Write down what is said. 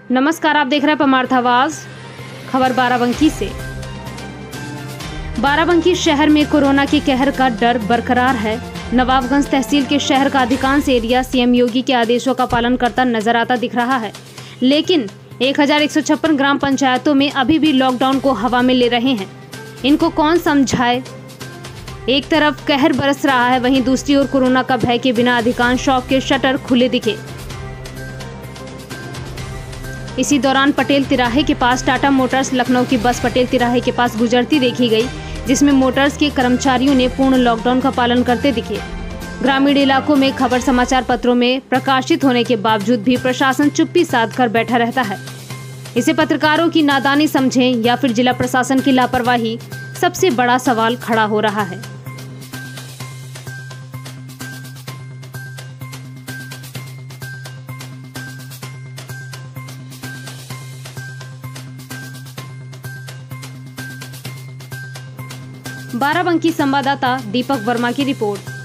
नमस्कार, आप देख रहे हैं परमार्थ आवाज। खबर बाराबंकी से। बाराबंकी शहर में कोरोना के कहर का डर बरकरार है। नवाबगंज तहसील के शहर का अधिकांश एरिया सीएम योगी के आदेशों का पालन करता नजर आता दिख रहा है, लेकिन 1156 ग्राम पंचायतों में अभी भी लॉकडाउन को हवा में ले रहे हैं। इनको कौन समझाए। एक तरफ कहर बरस रहा है, वहीं दूसरी ओर कोरोना का भय के बिना अधिकांश शॉप के शटर खुले दिखे। इसी दौरान पटेल तिराहे के पास टाटा मोटर्स लखनऊ की बस पटेल तिराहे के पास गुजरती देखी गई, जिसमें मोटर्स के कर्मचारियों ने पूर्ण लॉकडाउन का पालन करते दिखे। ग्रामीण इलाकों में खबर समाचार पत्रों में प्रकाशित होने के बावजूद भी प्रशासन चुप्पी साध कर बैठा रहता है। इसे पत्रकारों की नादानी समझें या फिर जिला प्रशासन की लापरवाही, सबसे बड़ा सवाल खड़ा हो रहा है। बाराबंकी संवाददाता दीपक वर्मा की रिपोर्ट।